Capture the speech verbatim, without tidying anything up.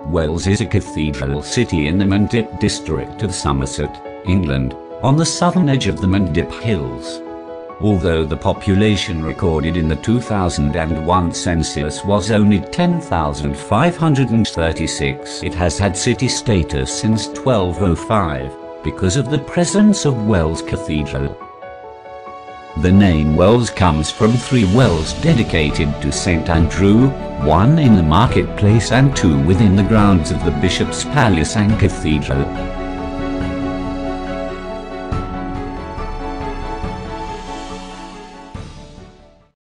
Wells is a cathedral city in the Mendip district of Somerset, England, on the southern edge of the Mendip Hills. Although the population recorded in the two thousand one census was only ten thousand five hundred thirty-six, it has had city status since twelve oh five, because of the presence of Wells Cathedral. The name Wells comes from three wells dedicated to Saint Andrew, one in the marketplace and two within the grounds of the Bishop's Palace and Cathedral.